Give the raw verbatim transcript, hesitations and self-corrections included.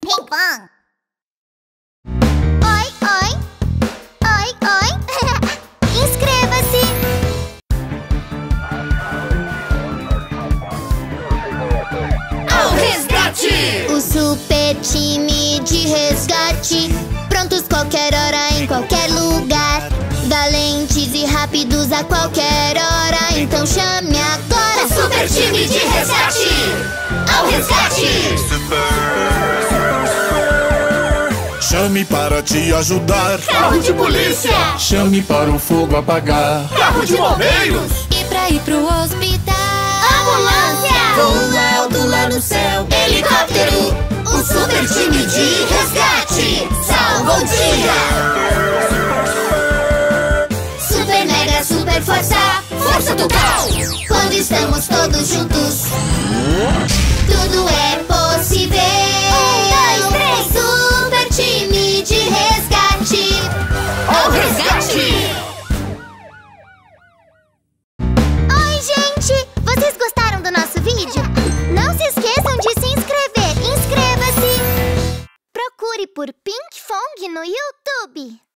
Ping-pong. Oi, oi. Oi, oi. Inscreva-se. Ao resgate! O super time de resgate, prontos qualquer hora, em qualquer lugar. Valentes e rápidos a qualquer hora, então chame agora. O super time de resgate! Ao resgate! Chame para te ajudar. Carro de polícia! Chame para o fogo apagar. Carro de bombeiros! E pra ir pro hospital, Ambulância! Voa alto lá no céu! Helicóptero! O super time de resgate! Salva o dia! super mega, super força, Força total! quando estamos todos juntos, tudo é possível. Um, dois, três. Super time de resgate. Ao resgate! Oi, gente! Vocês gostaram do nosso vídeo? Não se esqueçam de se inscrever. Inscreva-se! Procure por Pink Fong no YouTube.